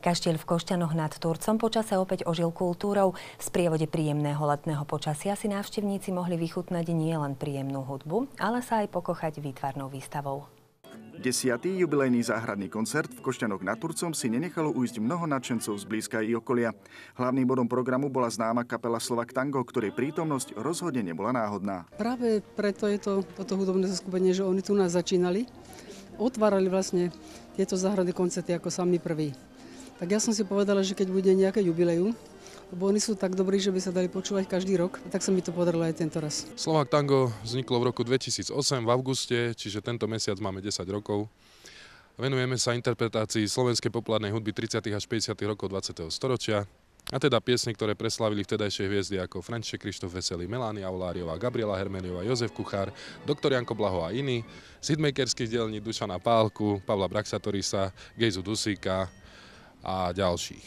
Kaštieľ v Košťanoch nad Turcom počase opäť ožil kultúrou. V sprievode príjemného letného počasia si návštevníci mohli vychutnať nielen príjemnú hudbu, ale sa aj pokochať výtvarnou výstavou. 10. jubilejný záhradný koncert v Košťanoch nad Turcom si nenechalo ujsť mnoho nadšencov z blízka i okolia. Hlavným bodom programu bola známa kapela Slovak Tango, ktorej prítomnosť rozhodne nebola náhodná. Práve preto je toto hudobné zoskupenie, že oni tu nás začínali. Otvárali vlastne tieto záhradné koncerty ako sami prví. Tak ja som si povedala, že keď bude nejaké jubileum, lebo oni sú tak dobrí, že by sa dali počúvať každý rok, tak sa mi to podarilo aj tento raz. Slovak Tango vzniklo v roku 2008 v auguste, čiže tento mesiac máme 10 rokov. Venujeme sa interpretácii slovenskej populárnej hudby 30. až 50. rokov 20. storočia. A teda piesne, ktoré preslávili vtedajšie hviezdy ako František Krištof Veselý, Melánia Auláriová, Gabriela Hermeliová, Jozef Kuchár, doktor Janko Blaho a iní, z hitmakerských dielní Dušana Pálku, Pavla Braxatorisa, Gejzu Dusíka a ďalších.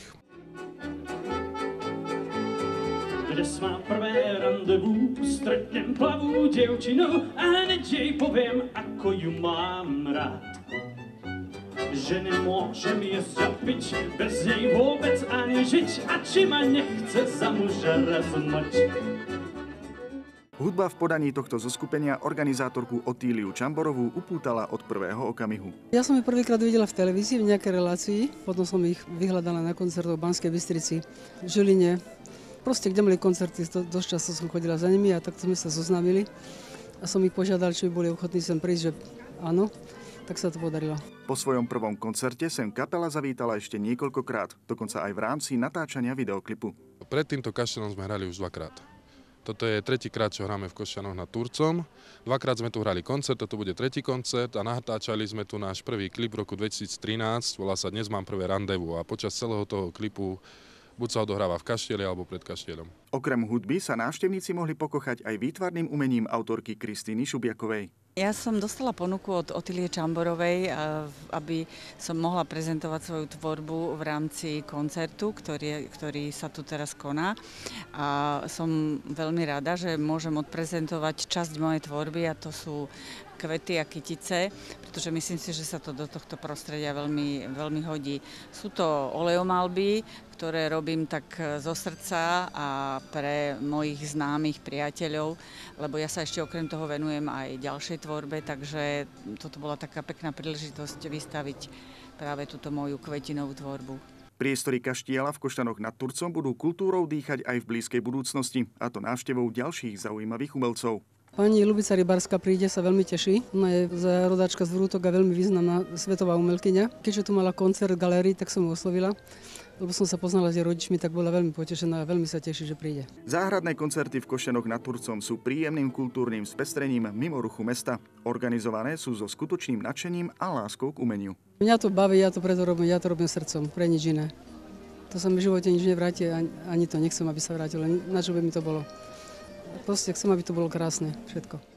Dnes mám prvé randevu, stretnem plavú dievčinu a hneď jej poviem, ako ju mám rád. Že nemôžem jesť a piť, bez nej vôbec ani žiť, a či ma nechce za muža raz mať. Hudba v podaní tohto zoskupenia organizátorku Otíliu Čamborovú upútala od prvého okamihu. Ja som ich prvýkrát videla v televízii, v nejakej relácii, potom som ich vyhľadala na koncertoch v Banskej Bystrici, v Žiline. Proste, kde mali koncerty, dosť často som chodila za nimi a takto sme sa zoznámili. A som ich požiadal, či by boli ochotní sem prísť, že áno. Tak sa to podarilo. Po svojom prvom koncerte sem kapela zavítala ešte niekoľkokrát, dokonca aj v rámci natáčania videoklipu. Pred týmto Kaštieľom sme hrali už dvakrát. Toto je tretíkrát, čo hráme v Košťanoch nad Turcom. Dvakrát sme tu hrali koncert, toto bude tretí koncert a natáčali sme tu náš prvý klip v roku 2013, volá sa Dnes mám prvé randevu a počas celého toho klipu buď sa odohráva v Kaštieľi alebo pred Kaštieľom. Okrem hudby sa návštevníci mohli pokochať aj výtvarným umením autorky Kristýny Šubiakovej. Ja som dostala ponuku od Otílie Čamborovej, aby som mohla prezentovať svoju tvorbu v rámci koncertu, ktorý sa tu teraz koná. A som veľmi rada, že môžem odprezentovať časť mojej tvorby a to sú kvety a kytice, pretože myslím si, že sa to do tohto prostredia veľmi, veľmi hodí. Sú to oleomalby, ktoré robím tak zo srdca a pre mojich známych priateľov, lebo ja sa ešte okrem toho venujem aj ďalšej tvorbe, takže toto bola taká pekná príležitosť vystaviť práve túto moju kvetinovú tvorbu. Priestory Kaštieľa v Košťanoch nad Turcom budú kultúrou dýchať aj v blízkej budúcnosti, a to návštevou ďalších zaujímavých umelcov. Pani Ľubica Rybárska príde, sa veľmi teší. Ona je rodáčka z Vrútok a veľmi významná svetová umelkyňa. Keďže tu mala koncert v galérii, tak som ju oslovila, lebo som sa poznala s jej rodičmi, tak bola veľmi potešená a veľmi sa teší, že príde. Záhradné koncerty v Košťanoch nad Turcom sú príjemným kultúrnym spestrením mimo ruchu mesta. Organizované sú so skutočným nadšením a láskou k umeniu. Mňa to baví, ja to preto robím, ja to robím srdcom, pre nič iné. To sa mi v živote nič nevráti, ani to nechcem, aby sa vrátilo, na čo by mi to bolo. Proste chcem, aby to bolo krásne, všetko.